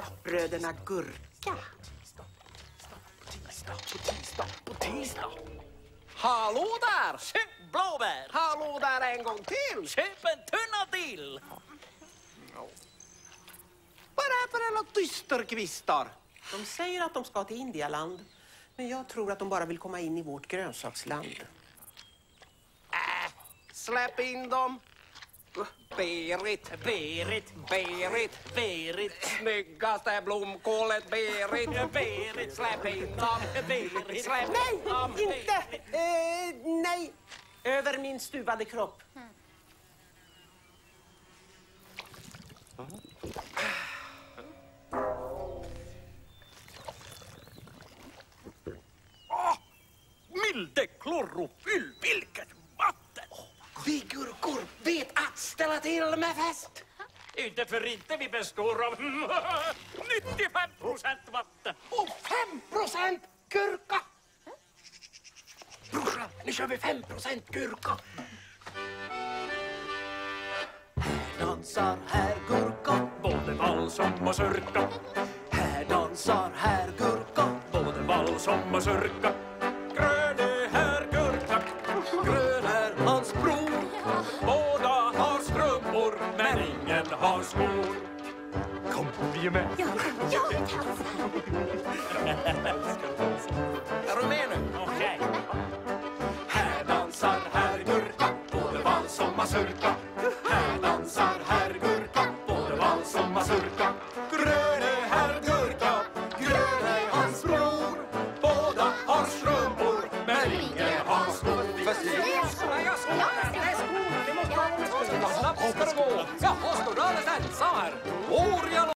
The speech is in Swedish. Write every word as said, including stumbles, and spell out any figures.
Bröderna Gurka. På tisdag, på tisdag, på tisdag. Hallå där! Köp blåbär! Hallå där en gång till! Köp en tunna till! Vad är det här för alla dysterkvistar? De säger att de ska till Indialand. Men jag tror att de bara vill komma in i vårt grönsaksland. Äh, släpp in dem. Berit, Berit, Berit, Berit, snyggaste blomkålet, Berit. Berit, Släpp in dem. Berit, Släpp Nej, in dem. inte! Eh, nej, över min stuvade kropp. Åh, milde klorofyll, vilket vatten! Vi gurkor vet att ställa till med fest. Inte för inte vi består av nittiofem procent vatten. Och fem procent gurka. Brorsan, nu kör vi fem procent gurka. Här dansar herr Gurka, Både balsam och surka, här dansar herr Gurka, både balsam och surka. Grön är här gurka, grön är hans bror. båda har strumpor men ingen har skor. Kom, vi är med. Ja, jag dansar. Är du med nu? Okej. Här dansar herr Gurka, både vals och mazurka. Här dansar herr Gurka, både vals och mazurka.